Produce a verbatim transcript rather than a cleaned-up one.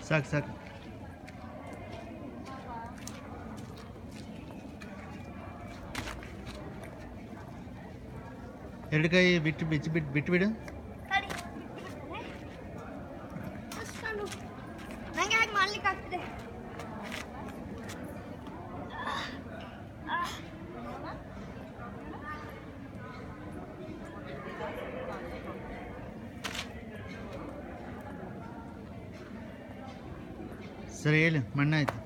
ಸಾಕು ಸಾಕು. ಎರಡು ಕೈ ಬಿಟ್ಟು ಬಿಚ್ಚಿ ಬಿಟ್ಟು ಬಿಟ್ಟು ಬಿಡು. ನಂಗೆ ಹಾಗೆ ಮಾಡ್ಲಿಕ್ಕೆ ಆಗ್ತದೆ. ಸರಿ ಹೇಳು, ಮಣ್ಣಾಯ್ತು.